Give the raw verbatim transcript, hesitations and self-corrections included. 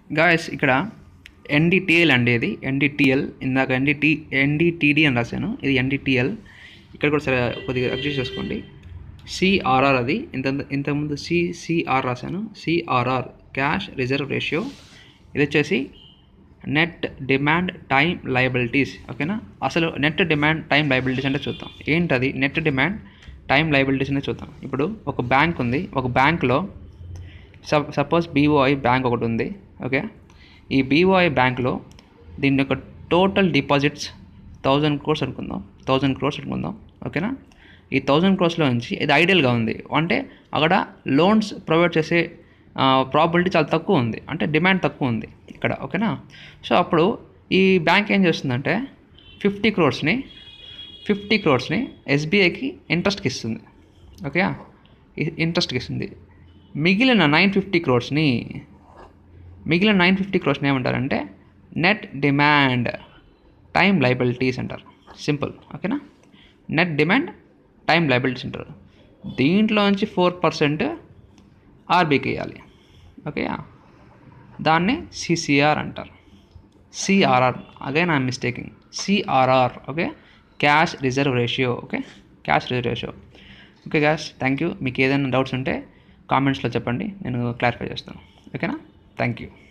Guys ఇక్కడ ఎన్డిటిఎల్ అండి, ఇది ఎన్డిటిఎల్. ఇందాక ఎన్డిటి ఎన్డిటిడి అని రాశాను, ఇది ఎన్డిటిఎల్. ఇక్కడ కూడా సరే కొద్దిగా అడ్జస్ట్ చేసుకోండి. సిఆర్ఆర్ అది ఇంత ఇంతకుముందు సిసిఆర్ రాశాను. CRR cash reserve ratio. ఇది వచ్చేసి నెట్ డిమాండ్ టైం లయబిలిటీస్. ఓకేనా, అసలు నెట్ డిమాండ్ టైం లయబిలిటీస్ అంటే చూద్దాం. ఏంటది నెట్ డిమాండ్ టైం లయబిలిటీస్ అనేది చూద్దాం. ఇప్పుడు ఒక బ్యాంక్ ఉంది, ఒక బ్యాంక్లో సప్ సపోజ్ బీఓఐ బ్యాంక్ ఒకటి ఉంది. ఓకే, ఈ బీఓఐ బ్యాంక్లో దీని యొక్క టోటల్ డిపాజిట్స్ థౌజండ్ క్రోర్స్ అనుకుందాం థౌజండ్ క్రోర్స్ అనుకుందాం ఓకేనా. ఈ థౌజండ్ క్రోర్స్లో నుంచి ఇది ఐడియల్గా ఉంది, అంటే అక్కడ లోన్స్ ప్రొవైడ్ చేసే ప్రాబిలిటీ చాలా తక్కువ ఉంది, అంటే డిమాండ్ తక్కువ ఉంది ఇక్కడ. ఓకేనా, సో అప్పుడు ఈ బ్యాంక్ ఏం చేస్తుందంటే ఫిఫ్టీ క్రోర్స్ని ఫిఫ్టీ క్రోర్స్ని ఎస్బీఐకి ఇంట్రెస్ట్కి ఇస్తుంది. ఓకే, ఇంట్రెస్ట్కి ఇస్తుంది. మిగిలిన నైన్ ఫిఫ్టీ క్రోర్స్ని మిగిలిన నైన్ ఫిఫ్టీ క్రోర్స్ని ఏమంటారంటే నెట్ డిమాండ్ టైం లయబిలిటీస్ అంటారు. సింపుల్. ఓకేనా, నెట్ డిమాండ్ టైం లయబిలిటీస్ అంటారు. దీంట్లో నుంచి ఫోర్ పర్సెంట్ ఆర్బీకి ఇవ్వాలి. ఓకే, దాన్ని సిసిఆర్ అంటారు. CRR again I'm mistaking. CRR okay, cash reserve ratio. Okay, cash reserve ratio. Okay guys, thank you. మీకు ఏదైనా డౌట్స్ ఉంటే కామెంట్స్లో చెప్పండి, నేను క్లారిఫై చేస్తాను. ఓకేనా, థ్యాంక్ యూ.